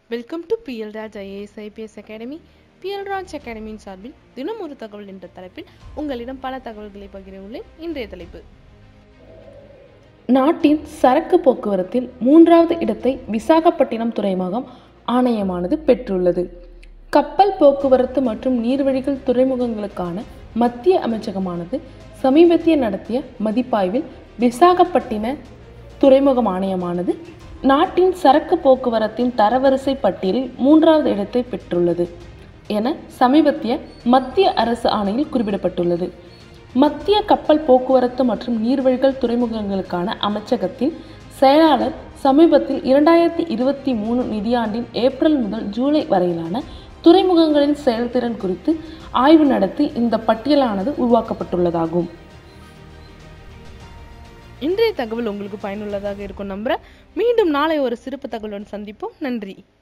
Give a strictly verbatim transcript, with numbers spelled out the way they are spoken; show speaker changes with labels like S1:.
S1: Welcome to PL Raj IAS IPS academy. PL Raj அகாடமியின் சார்பில் தினம் ஒரு தகவல் என்ற தலைப்பில் உங்களிடம் பல தகவல்களை பகிர உள்ளேன். இன்றைய தலைப்பு:
S2: நாட்டின் சரக்கு போக்குவரத்தில் மூன்றாவது இடத்தை விசாகப்பட்டினம் துறைமுகம் ஆணையமானது பெற்றுள்ளது. கப்பல் போக்குவரத்து மற்றும் நீர்வழிகள் துறைமுகங்களுக்கான மத்திய அமைச்சகமானது சமீபத்திய நடத்திய மதிப்பாய்வில் விசாகப்பட்டின துறைமுகம் ஆணையமானது நாட்டின் சரக்கு போக்குவரத்தின் தரவரிசை பட்டியலில் மூன்றாவது இடத்தை பெற்றுள்ளது என சமீபத்திய மத்திய அரசு ஆணையில் குறிப்பிடப்பட்டுள்ளது. மத்திய கப்பல் போக்குவரத்து மற்றும் நீர்வழிகள் துறைமுகங்களுக்கான அமைச்சகத்தின் செயலாளர் சமீபத்தில் இரண்டாயிரத்தி இருபத்தி மூணு நிதியாண்டின் ஏப்ரல் முதல் ஜூலை வரையிலான துறைமுகங்களின் செயல்திறன் குறித்து ஆய்வு நடத்தி இந்த பட்டியலானது உருவாக்கப்பட்டுள்ளதாகும்.
S1: இன்றைய தகவல் உங்களுக்கு பயனுள்ளதாக இருக்கும் நம்புறேன். மீண்டும் நாளை ஒரு சிறப்பு தகவலுடன் சந்திப்போம். நன்றி.